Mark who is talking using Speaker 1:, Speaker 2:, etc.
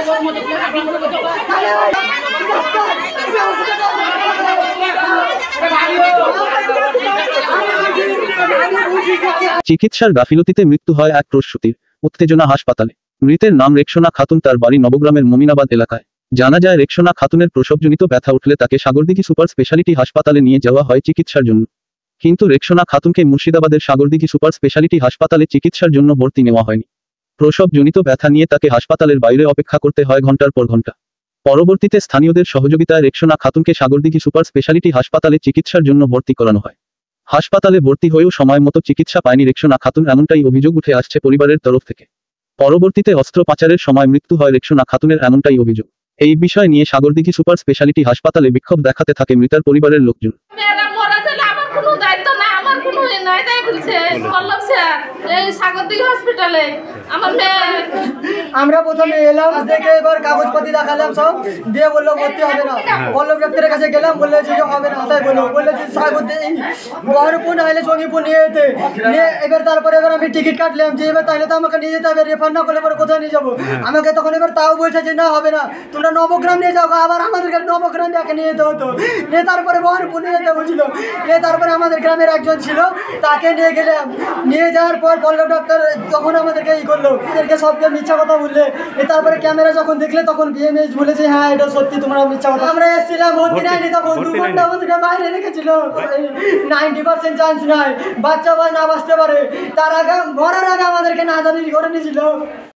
Speaker 1: চিকিৎসার গাফিলতিতে মৃত্যু হয় এক প্রসূতির, উত্তেজনা হাসপাতালে। মৃতের নাম রেকসোনা খাতুন, তার বাড়ি নবগ্রামের মমিনাবাদ এলাকায়। জানা যায় রেকসোনা খাতুনের প্রসবজনিত ব্যথা উঠলে তাকে সাগরদিঘি সুপার স্পেশালিটি হাসপাতালে নিয়ে যাওয়া হয় চিকিৎসার জন্য। কিন্তু রেকসোনা খাতুনকে মুর্শিদাবাদের সাগরদিঘি সুপার স্পেশালিটি হাসপাতালে চিকিৎসার জন্য ভর্তি নেওয়া হয়নি। প্রসবজনিত ব্যথা নিয়ে তাকে হাসপাতালের বাইরে অপেক্ষা করতে হয় ঘন্টার পর ঘন্টা। পরবর্তীতে স্থানীয়দের সহযোগিতায় রেকসোনা খাতুনকে সাগরদিঘি সুপার স্পেশালিটি হাসপাতালে চিকিৎসার জন্য ভর্তি করানো হয়। হাসপাতালে ভর্তি হয়েও সময় মতো চিকিৎসা পায়নি রেকসোনা খাতুন, এমনটাই অভিযোগ উঠে আসছে পরিবারের তরফ থেকে। পরবর্তীতে অস্ত্রোপচারের সময় মৃত্যু হয় রেকসোনা খাতুনের, এমনটাই অভিযোগ। এই বিষয় নিয়ে সাগরদিঘি সুপার স্পেশালিটি হাসপাতালে বিক্ষোভ দেখাতে থাকে মৃতার পরিবারের লোকজন।
Speaker 2: আমরা প্রথমে এলাম, দেখে এবার কাগজপাতি দেখালাম, সব দিয়ে বললো ভর্তি হবে না। বল্লভ ডাক্তারের কাছে গেলাম, বললে যে হবে না, তাই বললে যে সাগরদিঘি বহরমপুর নাহলে জঙ্গিপুর নিয়ে যেতে নিয়ে। এবার তারপরে এবার আমি টিকিট কাটলাম যে এবার তাহলে তো আমাকে নিয়ে যেতে হবে, রেফার না করলে পরে কোথায় নিয়ে যাবো আমাকে। তখন এবার তাও বলছে যে না হবে না, তোমরা নবগ্রাম নিয়ে যাও। আবার আমাদেরকে নবগ্রাম দেখে নিয়ে যেতে হতো, নিয়ে তারপরে বহরমপুর নিয়ে যেতে বলছিল। নিয়ে তারপরে আমাদের গ্রামের একজন ছিল, তাকে নিয়ে গেলাম। নিয়ে যাওয়ার পর বল্লভ ডাক্তার তখন আমাদেরকে করলো, এদেরকে সবকে মিথ্যা কথা বললে। তারপরে ক্যামেরা যখন দেখলে তখন বিএমএইচ বলেছে হ্যাঁ এটা সত্যি, তোমরা মিথ্যা কথা। আমরা এসেছিলাম, ভর্তি নেয়নি, তখন 2 ঘন্টা আমাদেরকে বাইরে রেখেছিল। 90% চান্স নাই বাচ্চা বা না বাঁচতে পারে, তার আগে মরার আগে আমাদেরকে না দাবি করে নিয়েছিল।